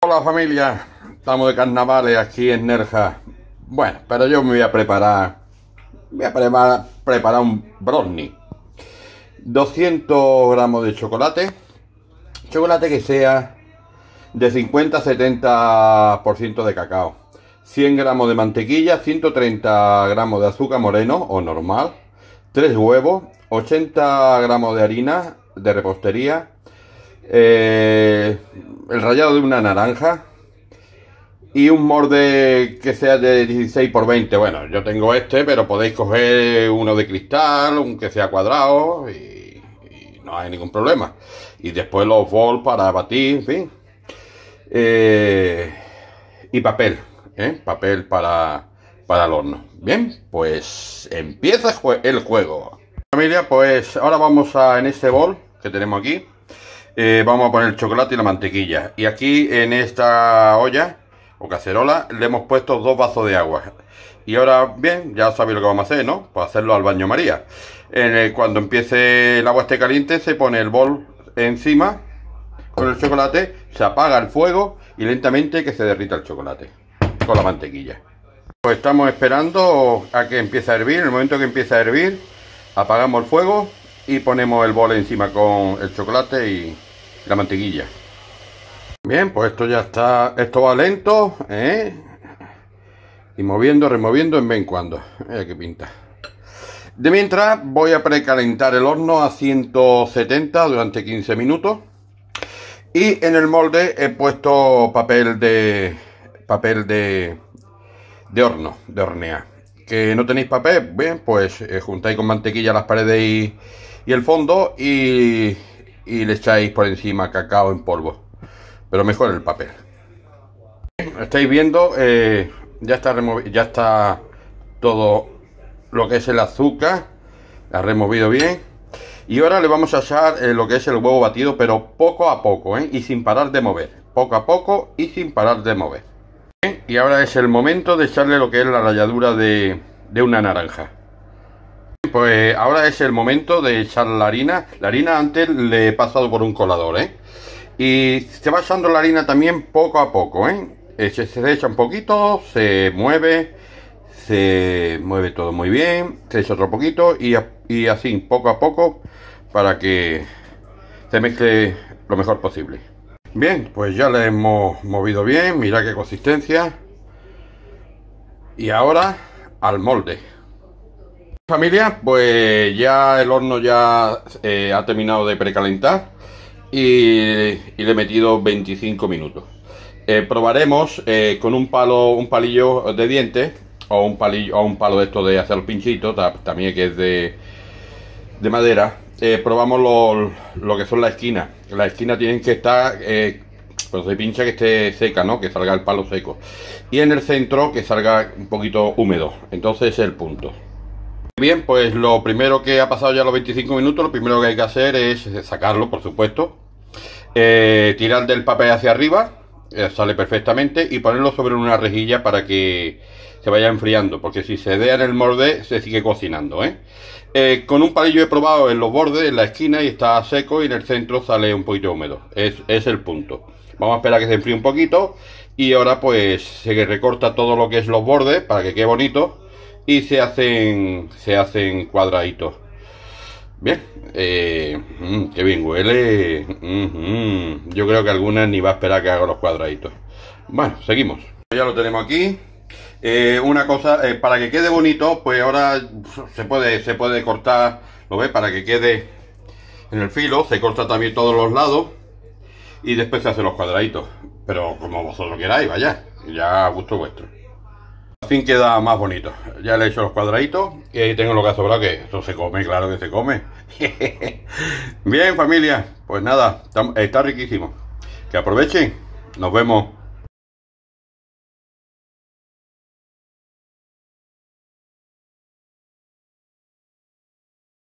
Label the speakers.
Speaker 1: Hola familia, estamos de carnavales aquí en Nerja. Bueno, pero yo me voy a preparar un brownie. 200 gramos de chocolate. Chocolate que sea de 50-70% de cacao. 100 gramos de mantequilla, 130 gramos de azúcar moreno o normal, 3 huevos, 80 gramos de harina de repostería, el rallado de una naranja y un molde que sea de 16 por 20. Bueno, yo tengo este, pero podéis coger uno de cristal, un que sea cuadrado y no hay ningún problema. Y después los bols para batir, en fin. Y papel, papel para el horno. Bien, pues empieza el juego. Familia, pues ahora vamos en este bol que tenemos aquí. Vamos a poner el chocolate y la mantequilla. Y aquí en esta olla o cacerola le hemos puesto 2 vasos de agua. Y ahora, bien, ya sabéis lo que vamos a hacer, ¿no? Pues hacerlo al baño María. Cuando empiece el agua esté caliente, se pone el bol encima con el chocolate, se apaga el fuego y lentamente que se derrita el chocolate con la mantequilla. Pues estamos esperando a que empiece a hervir. En el momento que empiece a hervir, apagamos el fuego y ponemos el bol encima con el chocolate y la mantequilla. Bien, pues esto ya está, esto va lento, y moviendo, removiendo en vez en cuando. Mira qué pinta. De mientras voy a precalentar el horno a 170 durante 15 minutos. Y en el molde he puesto papel de horno, de hornear. Que no tenéis papel, bien, pues juntáis con mantequilla las paredes y el fondo y le echáis por encima cacao en polvo. Pero mejor el papel. Estáis viendo, ya está todo lo que es el azúcar, la ha removido bien. Y ahora le vamos a echar lo que es el huevo batido, pero poco a poco, y sin parar de mover. Poco a poco y sin parar de mover. Bien, y ahora es el momento de echarle lo que es la ralladura de una naranja. Pues ahora es el momento de echar la harina. La harina antes le he pasado por un colador, y se va echando la harina también poco a poco, se echa un poquito, se mueve todo muy bien, se echa otro poquito y así poco a poco para que se mezcle lo mejor posible. Bien, pues ya le hemos movido bien, mirad qué consistencia. Y ahora al molde. Familia, pues ya el horno ya ha terminado de precalentar y le he metido 25 minutos. Probaremos con un palillo de dientes o un palo de esto de hacer los pinchitos, también que es de madera. Probamos lo que son las esquinas. Las esquinas tienen que estar, cuando se pincha, que esté seca, ¿no? Que salga el palo seco. Y en el centro que salga un poquito húmedo. Entonces es el punto. Bien, pues lo primero que ha pasado ya los 25 minutos, lo primero que hay que hacer es sacarlo, por supuesto. Tirar del papel hacia arriba, sale perfectamente, y ponerlo sobre una rejilla para que se vaya enfriando, porque si se deja en el molde se sigue cocinando, con un palillo he probado en los bordes, en la esquina, y está seco, y en el centro sale un poquito húmedo. Es el punto. Vamos a esperar a que se enfríe un poquito, y ahora pues se recorta todo lo que es los bordes para que quede bonito, y se hacen cuadraditos. Bien, qué bien huele. Yo creo que algunas ni va a esperar que haga los cuadraditos. Bueno, seguimos. Ya lo tenemos aquí. Una cosa, para que quede bonito, pues ahora se puede cortar, ¿lo ves? Para que quede en el filo, se corta también todos los lados y después se hacen los cuadraditos. Pero como vosotros queráis, vaya, ya a gusto vuestro. Al fin queda más bonito. Ya le he hecho los cuadraditos y ahí tengo lo que ha sobrado, que eso se come, claro que se come. Bien, familia, pues nada, está riquísimo. Que aprovechen. Nos vemos.